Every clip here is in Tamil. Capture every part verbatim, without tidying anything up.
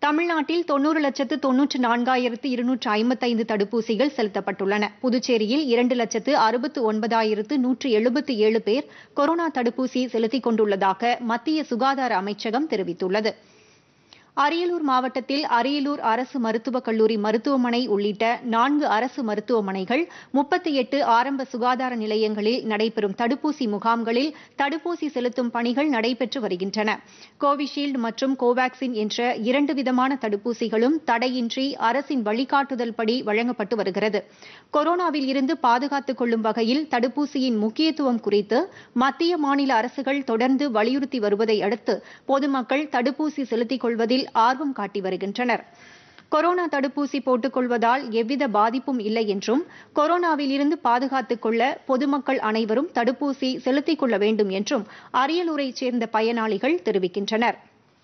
தமிழ்நாட்டில் தொன்னூறு லட்சத்து தொன்னூற்று நான்காயிரத்து இருநூற்று ஐம்பத்தைந்து தடுப்பூசிகள் செலுத்தப்பட்டுள்ளன. புதுச்சேரியில் இரண்டு லட்சத்து அறுபத்து ஒன்பதாயிரத்து நூற்று எழுபத்து ஏழு பேர் கொரோனா தடுப்பூசி செலுத்திக் கொண்டுள்ளதாக மத்திய சுகாதார அமைச்சகம் தெரிவித்துள்ளது. அரியலூர் மாவட்டத்தில் அரியலூர் அரசு மருத்துவக் கல்லூரி மருத்துவமனை உள்ளிட்ட நான்கு அரசு மருத்துவமனைகள் முப்பத்தி எட்டு ஆரம்ப சுகாதார நிலையங்களில் நடைபெறும் தடுப்பூசி முகாம்களில் தடுப்பூசி செலுத்தும் பணிகள் நடைபெற்று வருகின்றன. கோவிஷீல்டு மற்றும் கோவாக்சின் என்ற இரண்டு விதமான தடுப்பூசிகளும் தடையின்றி அரசின் வழிகாட்டுதல் படி வழங்கப்பட்டு வருகிறது. கொரோனாவில் இருந்து பாதுகாத்துக் கொள்ளும் வகையில் தடுப்பூசியின் முக்கியத்துவம் குறித்து மத்திய மாநில அரசுகள் தொடர்ந்து வலியுறுத்தி வருவதை அடுத்து பொதுமக்கள் தடுப்பூசி செலுத்திக் கொள்வதில் ஆர்வம் காட்டி வருகின்றனர். கொரோனா தடுப்பூசி போட்டுக் கொள்வதால் எவ்வித பாதிப்பும் இல்லை என்றும் கொரோனாவில் இருந்து பாதுகாத்துக் கொள்ள பொதுமக்கள் அனைவரும் தடுப்பூசி செலுத்திக் கொள்ள வேண்டும் என்றும் அரியலூரைச் சேர்ந்த பயனாளிகள் தெரிவிக்கின்றனர்.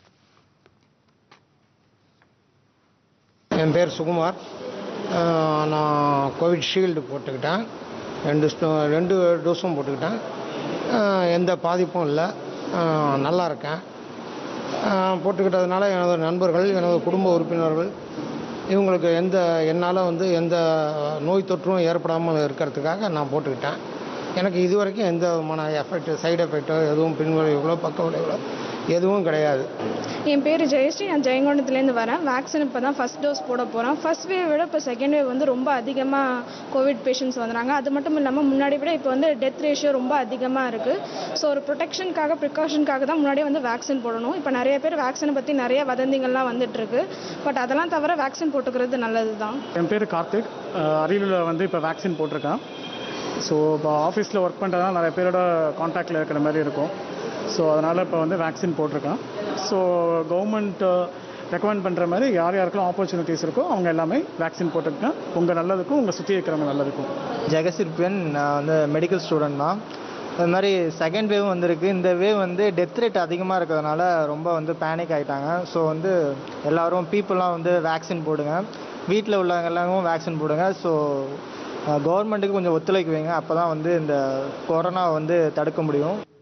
என் பேர் சுகுமார். நான் கோவிஷீல்டு போட்டுக்கிட்டேன். ரெண்டு ரெண்டு டோஸும் போட்டுக்கிட்டேன். எந்த பாதிப்பும் இல்லை. நல்லா இருக்கேன். போட்டுக்கிட்டதுனால எனது நண்பர்கள், எனது குடும்ப உறுப்பினர்கள் இவங்களுக்கு எந்த என்னால் வந்து எந்த நோய் தொற்றும் ஏற்படாமல் இருக்கிறதுக்காக நான் போட்டுக்கிட்டேன். எனக்கு இது வரைக்கும் எந்த விதமான எஃபெக்ட் சைடு எஃபெக்டோ எதுவும் பின்விளைவுகளோ பக்க விளைவுகளோ எதுவும் கிடையாது. என் பேர் ஜெயஸ்ரீ. நான் ஜெயங்கொண்டத்துலேருந்து வரேன். வேக்சின் இப்போ தான் ஃபஸ்ட் டோஸ் போட போகிறேன். ஃபர்ஸ்ட் வேவ் விட இப்போ செகண்ட் வேவ் வந்து ரொம்ப அதிகமாக கோவிட் பேஷண்ட்ஸ் வந்துறாங்க. அது மட்டும் இல்லாமல் முன்னாடி விட இப்போ வந்து டெத் ரேஷியோ ரொம்ப அதிகமாக இருக்குது. ஸோ ஒரு ப்ரொடெக்ஷனுக்காக ப்ரிகாஷனுக்காக தான் முன்னாடியே வந்து வேக்சின் போடணும். இப்போ நிறைய பேர் வேக்சினை பற்றி நிறைய வதந்திகள்லாம் வந்துட்டுருக்கு. பட் அதெல்லாம் தவிர வேக்சின் போட்டுக்கிறது நல்லது தான். என் பேர் கார்த்திக். அரியலூரில் வந்து இப்போ வேக்சின் போட்டிருக்கேன். ஸோ இப்போ ஆஃபீஸில் ஒர்க் பண்ணுறதுனால நிறைய பேரோட கான்டாக்டில் இருக்கிற மாதிரி இருக்கும். ஸோ அதனால் இப்போ வந்து வேக்சின் போட்டிருக்கேன். ஸோ கவர்மெண்ட் ரெக்கமெண்ட் பண்ணுற மாதிரி யார் யாருக்கெல்லாம் ஆப்பர்ச்சுனிட்டிஸ் இருக்கோ அவங்க எல்லாமே வேக்சின் போட்டுருக்கேன். உங்கள் நல்லதுக்கும் உங்கள் சுற்றி இருக்கிறவங்க நல்லதுக்கும். ஜெகசிற்பியன். நான் வந்து மெடிக்கல் ஸ்டூடெண்ட் தான். அது மாதிரி செகண்ட் வேவ் வந்திருக்கு. இந்த வேவ் வந்து டெத் ரேட் அதிகமாக இருக்கிறதுனால ரொம்ப வந்து பேனிக் ஆகிட்டாங்க. ஸோ வந்து எல்லோரும் பீப்புளெலாம் வந்து வேக்சின் போடுங்க. வீட்டில் உள்ளவங்க எல்லாரும் வேக்சின் போடுங்க. ஸோ கவர்மெண்ட்டுக்கு கொஞ்சம் ஒத்துழைக்கு வைங்க. அப்போ தான் வந்து இந்த கொரோனா வந்து தடுக்க முடியும்.